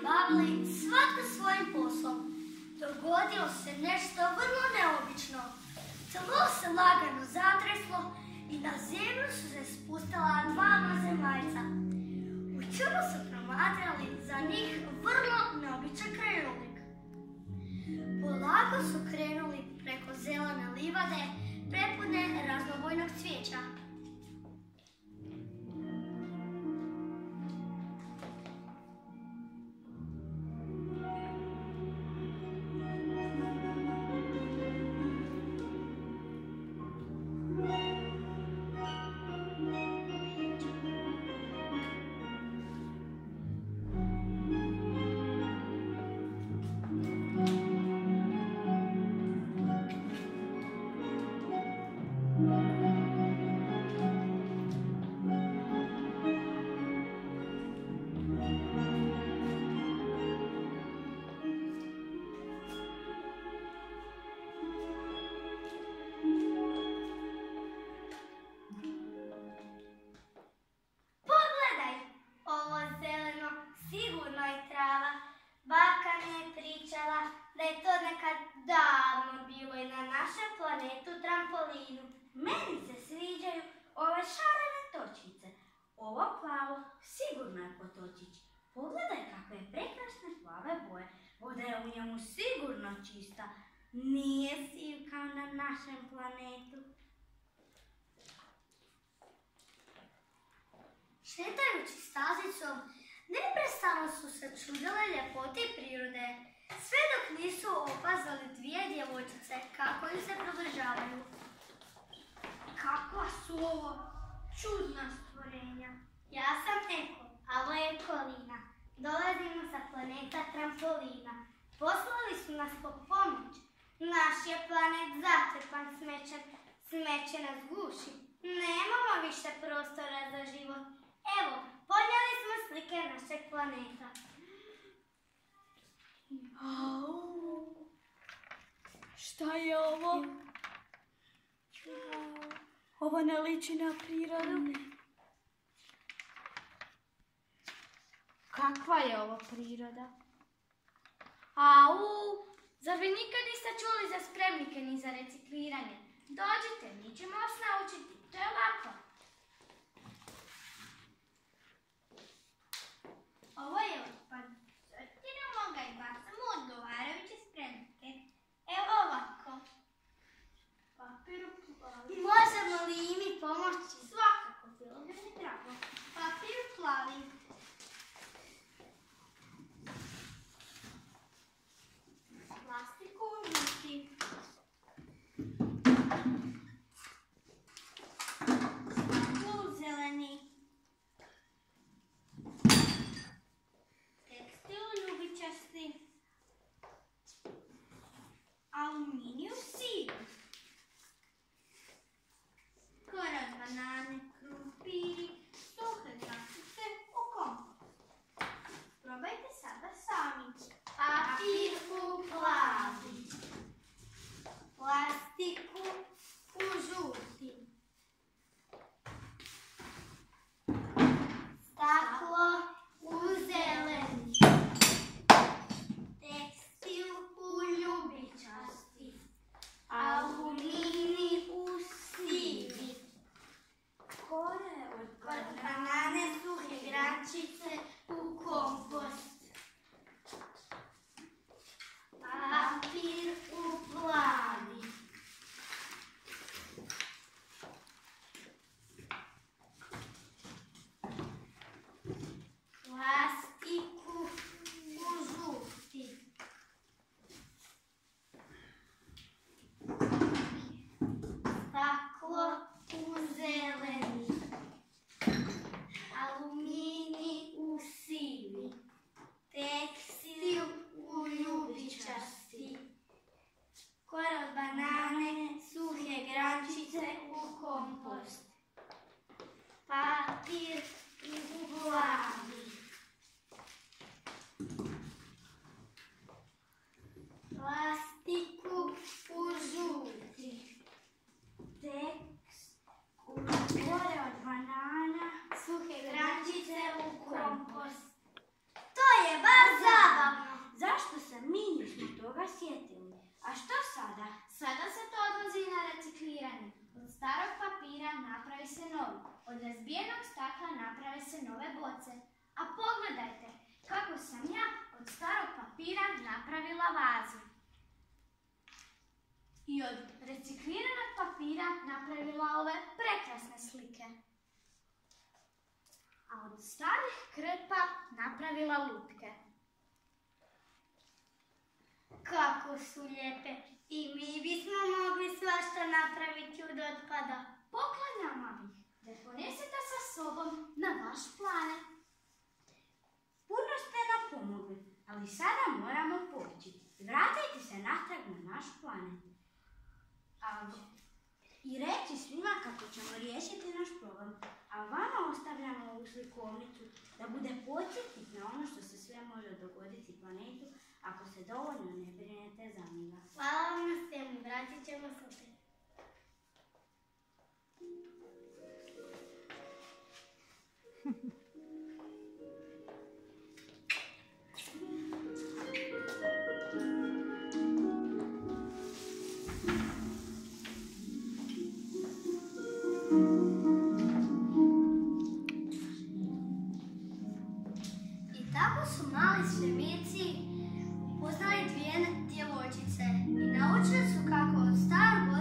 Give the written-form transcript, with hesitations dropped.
bavili svatko svojim poslom, dogodilo se nešto vrlo neobično. Tlo se lagano zatreslo i na zemlju su se spustila dva zemaljca. U čudu su promatrali za njih vrlo neobičan krajolik. Polako su krenuli preko zelene livade prepune raznobojnog cvijeća. Da je to nekad davno bilo i na našem planetu trampolinu. Meni se sviđaju ove šarene točice. Ovo plavo sigurno je potočić. Pogledaj kakve prekrasne plave boje. Voda je u njemu sigurno čista. Nije siv kao na našem planetu. Šetajući stazicom, neprestano su se čudile ljepoti prirode, sve dok nisu opazali dvije djevojčice kako im se približavaju. Kakva su ovo čudna stvorenja? Ja sam Eko, a ovo je Kolina. Dolazimo sa planeta trampolina. Poslali su nas po pomoć. Naš je planet zatrpan smećem. Smeće nas guši. Nemamo više prostora za život. Evo, podnijeli smo slike našeg planeta. Au, šta je ovo? Ovo ne liči na prirodu. Kakva je ovo priroda? Au, zar vi nikad niste čuli za spremnike ni za recikliranje? Dođite, mi ćemo vas naučiti, to je lako. Ovo je otpad. Sortiramo ga i bacamo u odgovarajuće spremnike. Evo ovako. Papir plavi. Možemo li i mi pomoći? Svakako, bilo bi mi drago. Papir plavi. Plastiku unuti. Staklo zeleni. Tekstil ljubičasti. Aluminiju siv. Korak banane, krumpiri, suhe gračice u kompost. Probajte sada sami. Papiru plavi. Plastiku u žuti. Staklo u zeleni. Tekstil u ljubičasti. Alumini u sivi. Kore od Banane, suhe grančice u kompost. Papir u plavi. Plastiku u žuti. Staklo u zeleni. Alumini u sivi. se mi nismo toga sjetili. A što sada? Sada se to odlazi na recikliranje. Od starog papira napravi se novi. Od razbijenog stakla naprave se nove boce. A pogledajte kako sam ja od starog papira napravila vazu. I od recikliranog papira napravila ove prekrasne slike. A od starih krpa napravila lutke. Kako su lijepe. I mi bismo mogli svašta napraviti od otpada. Poklanjam vam ih da ponesete sa sobom na vaš planet. Puno ste nam pomogli, ali sada moramo poći. Vratite se natrag na naš planet. I reći svima kako ćemo riješiti naš problem. A vama ostavljamo ovu slikovnicu da bude podsjetnik na ono što se sve može dogoditi planetu ako se dovoljno ne brinete za njega. Hvala vam na svemu, vratit ćemo se opet. I tako su mali svemirci upoznali dvije djevojčice i naučili su kako od starog